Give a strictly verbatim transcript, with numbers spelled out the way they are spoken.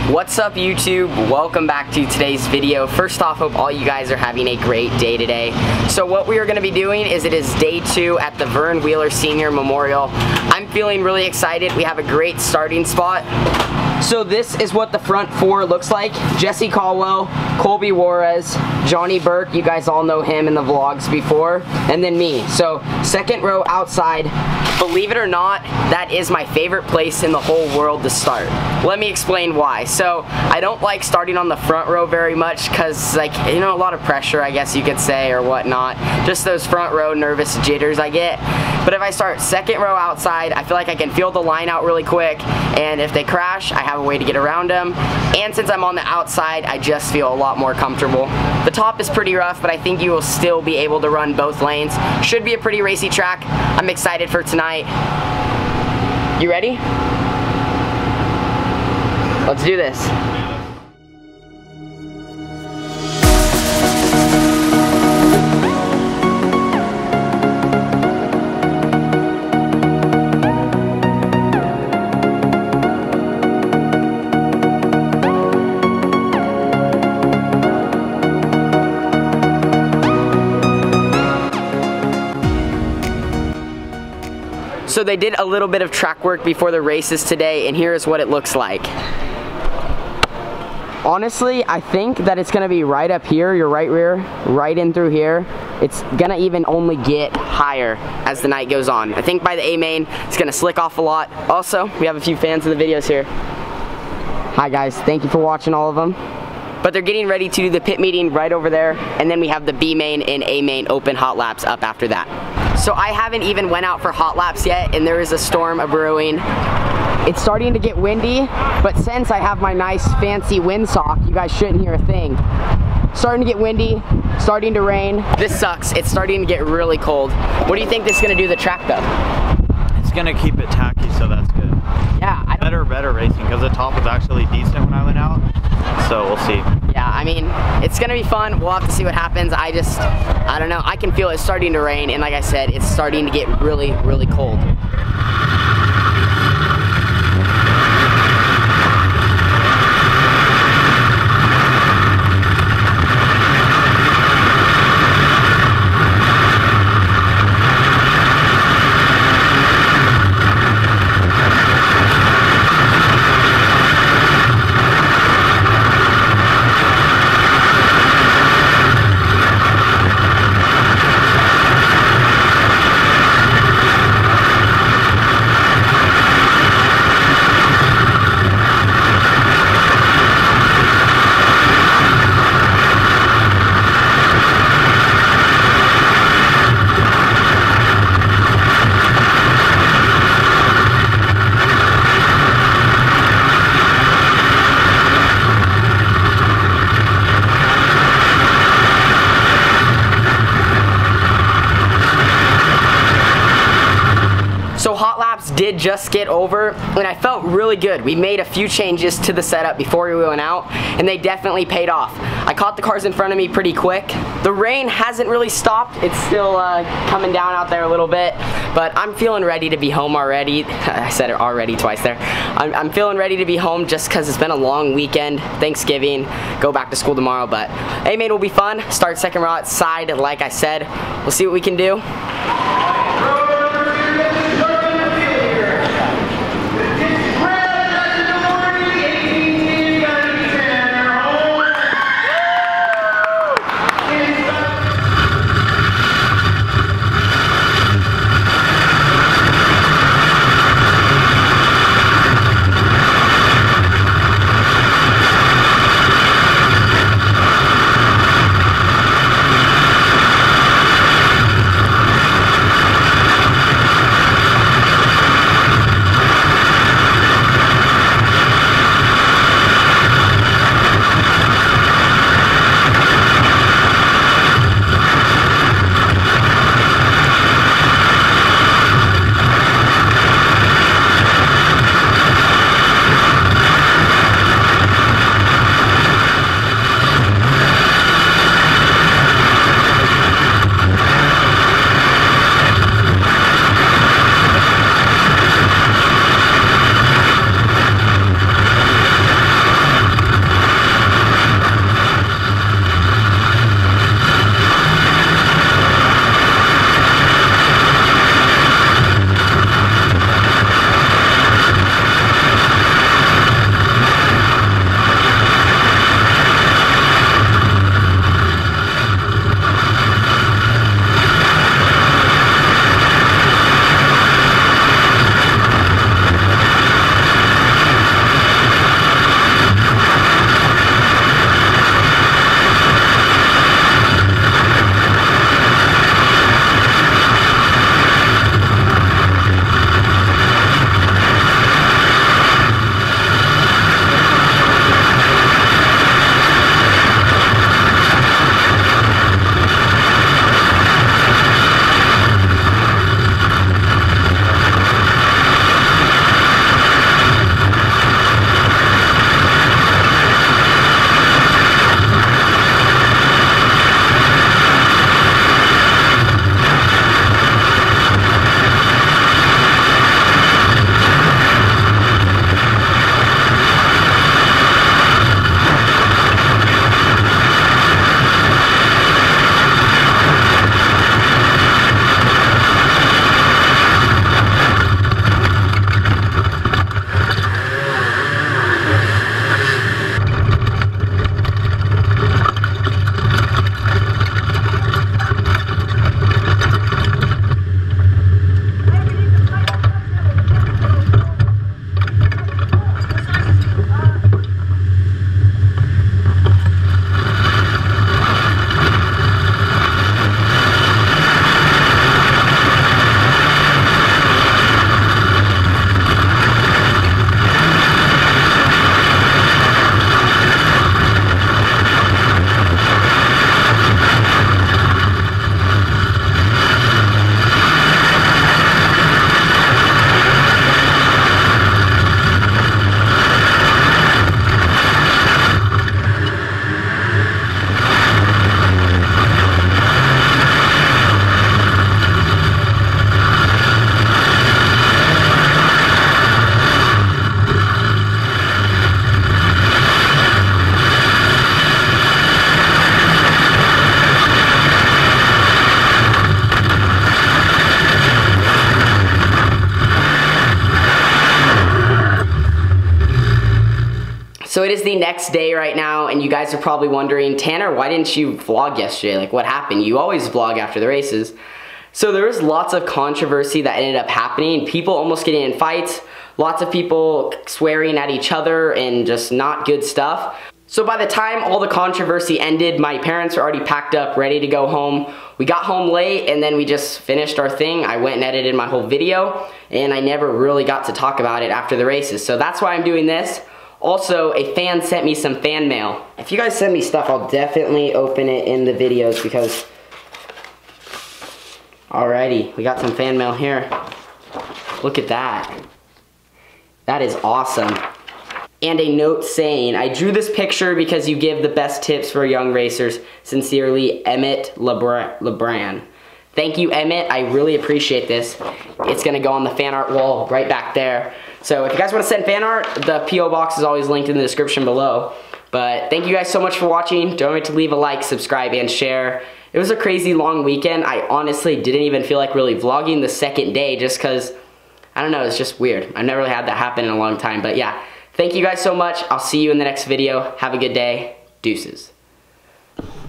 What's up YouTube? Welcome back to today's video. First off, hope all you guys are having a great day today. So what we are going to be doing is it is day two at the Vern Wheeler Senior Memorial. I'm feeling really excited. We have a great starting spot. So this is what the front four looks like. Jesse Caldwell, Colby Juarez, Johnny Burke, you guys all know him in the vlogs before, and then me. So second row outside. Believe it or not, that is my favorite place in the whole world to start. Let me explain why. So I don't like starting on the front row very much because, like, you know, a lot of pressure, I guess you could say, or whatnot. Just those front row nervous jitters I get. But if I start second row outside, I feel like I can feel the line out really quick, and if they crash, I have a way to get around them. And since I'm on the outside, I just feel a lot more comfortable. The top is pretty rough, but I think you will still be able to run both lanes. Should be a pretty racy track. I'm excited for tonight. You ready? Let's do this. So they did a little bit of track work before the races today, and here's what it looks like. Honestly, I think that it's gonna be right up here, your right rear, right in through here. It's gonna even only get higher as the night goes on. I think by the A main, it's gonna slick off a lot. Also, we have a few fans of the videos here. Hi guys, thank you for watching all of them. But they're getting ready to do the pit meeting right over there, and then we have the B main and A main open hot laps up after that. So I haven't even went out for hot laps yet, and there is a storm a-brewing. It's starting to get windy, but since I have my nice fancy windsock, you guys shouldn't hear a thing. Starting to get windy, starting to rain. This sucks. It's starting to get really cold. What do you think this is gonna do to the track though? It's gonna keep it tacky, so that's good. Yeah, I better, better racing, because the top was actually decent when I went out. So we'll see. Yeah, I mean, it's gonna be fun. We'll have to see what happens. I just, I don't know. I can feel it starting to rain, and like I said, it's starting to get really, really cold. So hot laps did just get over, and I felt really good. We made a few changes to the setup before we went out, and they definitely paid off. I caught the cars in front of me pretty quick. The rain hasn't really stopped. It's still uh, coming down out there a little bit, but I'm feeling ready to be home already. I said it already twice there. I'm, I'm feeling ready to be home just because it's been a long weekend. Thanksgiving, go back to school tomorrow, but A main will be fun. Start second row outside, like I said. We'll see what we can do. So it is the next day right now, and you guys are probably wondering, Tanner, why didn't you vlog yesterday? Like, what happened? You always vlog after the races. So there was lots of controversy that ended up happening. People almost getting in fights, lots of people swearing at each other, and just not good stuff. So by the time all the controversy ended, my parents were already packed up, ready to go home. We got home late, and then we just finished our thing. I went and edited my whole video, and I never really got to talk about it after the races. So that's why I'm doing this. Also, a fan sent me some fan mail. If you guys send me stuff, I'll definitely open it in the videos because... Alrighty, we got some fan mail here. Look at that. That is awesome. And a note saying, I drew this picture because you give the best tips for young racers. Sincerely, Emmett Lebra Lebran. Thank you, Emmett. I really appreciate this. It's gonna go on the fan art wall right back there. So if you guys want to send fan art, the P O box is always linked in the description below. But thank you guys so much for watching. Don't forget to leave a like, subscribe, and share. It was a crazy long weekend. I honestly didn't even feel like really vlogging the second day just because, I don't know, it's just weird. I've never really had that happen in a long time. But yeah, thank you guys so much. I'll see you in the next video. Have a good day. Deuces.